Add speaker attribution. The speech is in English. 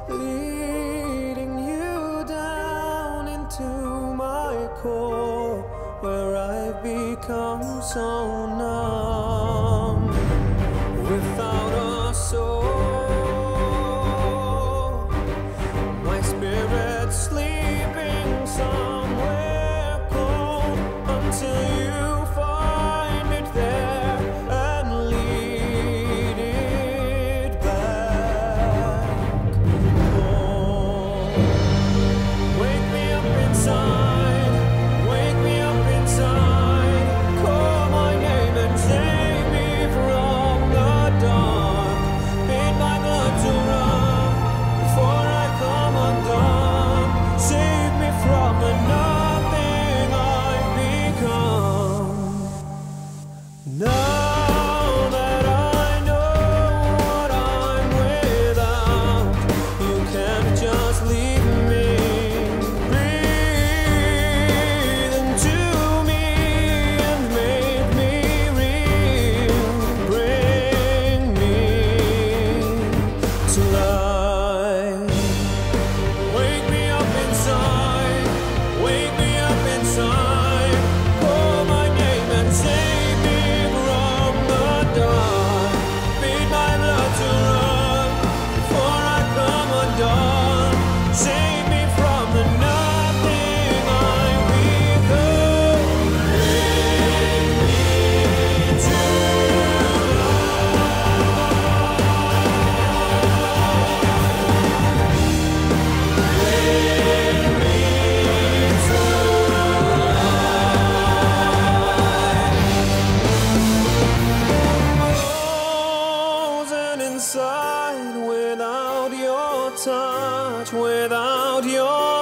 Speaker 1: leading you down into my core, where I've become so numb, without a soul, my spirit sleeping somewhere cold, until you find it there and lead it back home. Wake me up inside, wake me up inside, call my name and save me from the dark. Bid my blood to run before I come undone. Save me from the nothing I've become. Now that I know what I'm without, you can't just leave me. Breathe into me and make me real. Bring me to life. Wake me up inside, wake me up inside, call my name and save me from the dark. Bid my blood to run before I come undone. Save me from the nothing I've become. Bring me to frozen inside without your touch, without your